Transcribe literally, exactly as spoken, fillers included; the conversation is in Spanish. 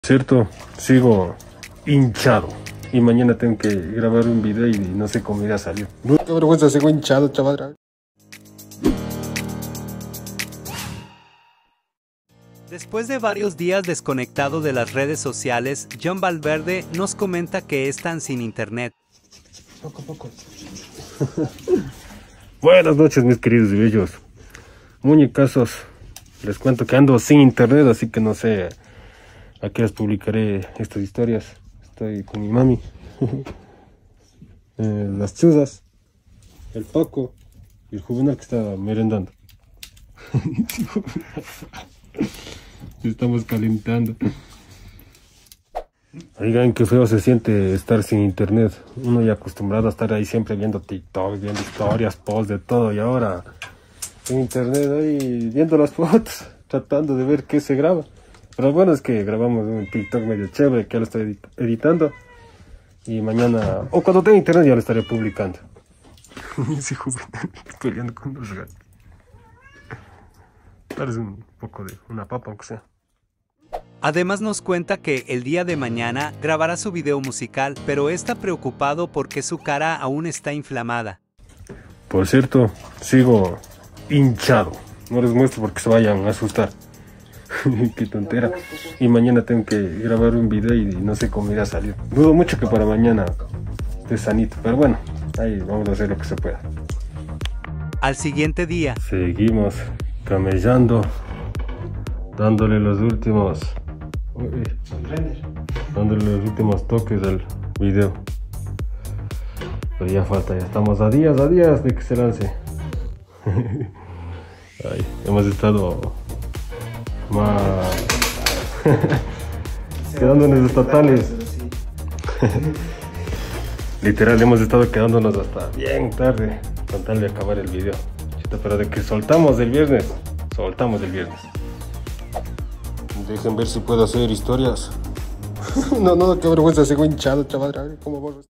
Cierto, sigo hinchado y mañana tengo que grabar un video y no sé cómo irá a salir. No, qué vergüenza, sigo hinchado, chaval. Después de varios días desconectado de las redes sociales, John Valverde nos comenta que están sin internet. Poco a poco. Buenas noches, mis queridos y bellos muñecazos. Les cuento que ando sin internet, así que no sé a qué les publicaré estas historias. Estoy con mi mami, eh, las chuzas, el Paco y el Juvenal que está merendando. Estamos calentando. Oigan, qué feo se siente estar sin internet. Uno ya acostumbrado a estar ahí siempre viendo TikTok, viendo historias, posts, de todo. Y ahora sin internet ahí viendo las fotos, tratando de ver qué se graba. Pero lo bueno es que grabamos un TikTok medio chévere que ya lo estoy edit editando. Y mañana, o cuando tenga internet, ya lo estaré publicando. Ese Juvenal peleando con los gatos. Parece un poco de una papa, aunque sea. Además nos cuenta que el día de mañana grabará su video musical, pero está preocupado porque su cara aún está inflamada. Por cierto, sigo hinchado. No les muestro porque se vayan a asustar. Qué tontera. Y mañana tengo que grabar un video y no sé cómo irá a salir. Dudo mucho que para mañana esté sanito, pero bueno, ahí vamos a hacer lo que se pueda. Al siguiente día, seguimos camellando, dándole los últimos uy, dándole los últimos toques al video. Pero ya falta, ya estamos a días, a días de que se lance. Ay, hemos estado más quedándonos estatales. Literal, hemos estado quedándonos hasta bien tarde con tal de acabar el video. Pero de que soltamos el viernes, soltamos el viernes. Dejen ver si puedo hacer historias. No, no, qué vergüenza, sigo hinchado, chaval. ¿Cómo vos?